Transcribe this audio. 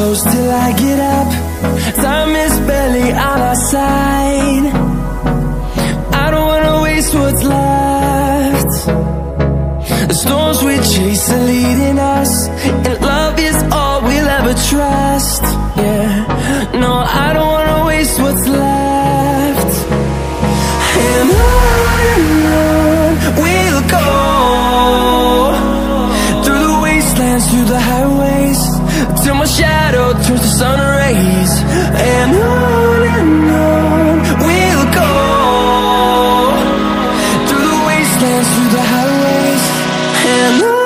close till I get up. Time is barely on our side. I don't wanna waste what's left. The storms we chase are leading us, and love is all we'll ever trust. Yeah, no, I don't wanna waste what's left. And on we'll go, through the wastelands, through the highways, till my shadow turns to sun rays. And on we'll go, through the wastelands, through the highways, and on.